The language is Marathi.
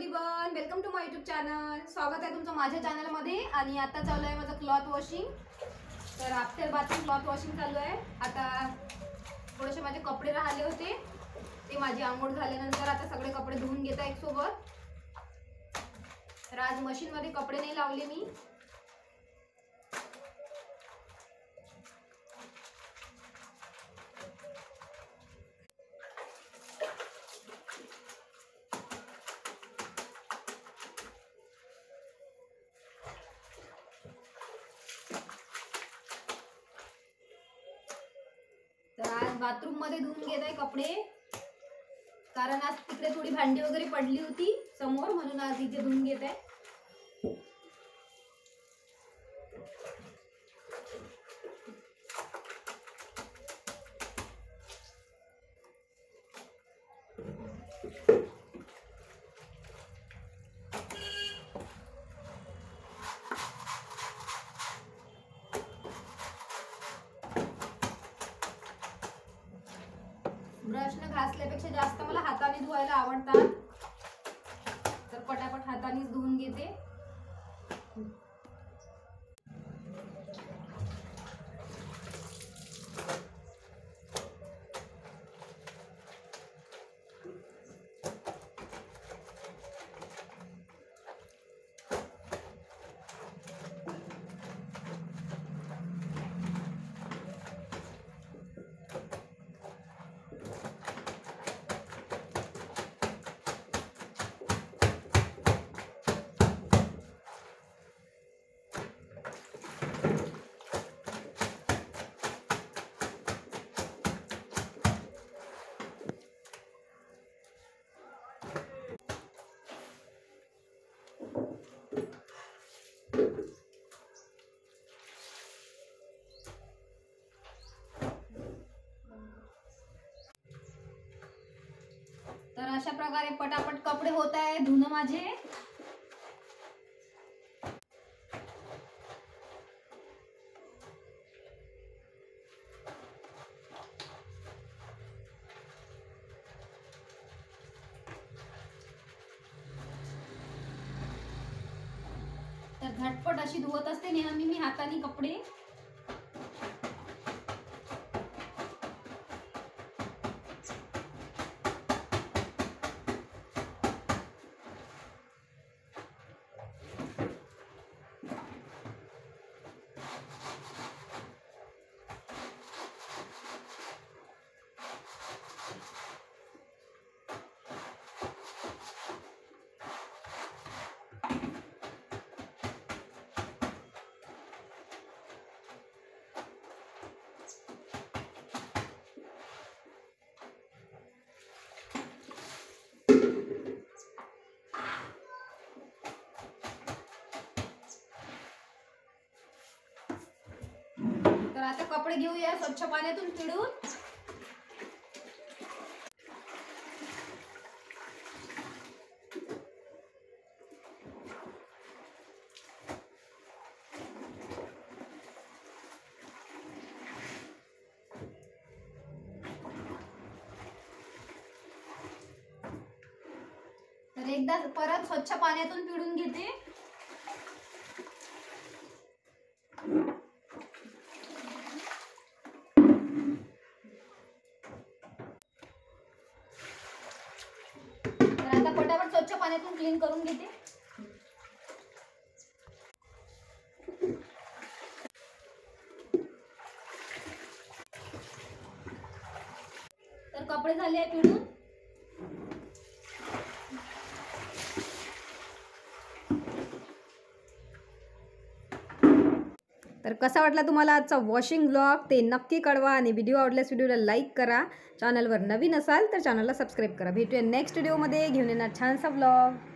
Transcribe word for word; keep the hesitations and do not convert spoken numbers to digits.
Everyone, welcome to my YouTube channel. स्वागत आहे तुमचं माझ्या चॅनलमध्ये। आणि आता चालू आहे माझं क्लॉथ वॉशिंग। तर आफ्टर बाथिंग क्लॉथ वॉशिंग चालू आहे। आता थोडेसे माझे कपडे राहिले होते, ते माझी आंघोळ झाल्यानंतर आता सगळे कपडे धुवून घेता एक सोबत। तर आज मशीन मध्ये कपडे नाही लावले मी। तर आज बाथरूम मध्ये धुवून घेत आहे कपडे, कारण आज तिकडे थोडी भांडी वगैरे पडली होती समोर, म्हणून आज इथे धुवून घेत आहे। ब्रशने घासल्यापेक्षा जास्त मला हाताने धुवायला आवडतात, तर पटापट हातानेच धुवून घेते। तर अशा प्रकारे पटापट कपडे होत आहे धुणं माझे। तर झटपट अशी धुवत असते नेहमी मी हाताने कपडे। तर आता कपडे घेऊया स्वच्छ पाण्यातून पिळून। तर एकदा परत स्वच्छ पाण्यातून पिळून घेते। तर आता पटापट स्वच्छ पाण्यातून क्लीन करून घेते। तर कपडे झाले आहे पिळून। तर कसा वाटला तुम्हाला आजचा वॉशिंग ब्लॉग ते नक्की कळवा, आणि व्हिडिओ आवडल्यास व्हिडिओला लाईक करा। चॅनलवर नवीन असाल तर चॅनलला सबस्क्राईब करा। भेटूया नेक्स्ट व्हिडिओमध्ये, घेऊन येणार छानसा ब्लॉग।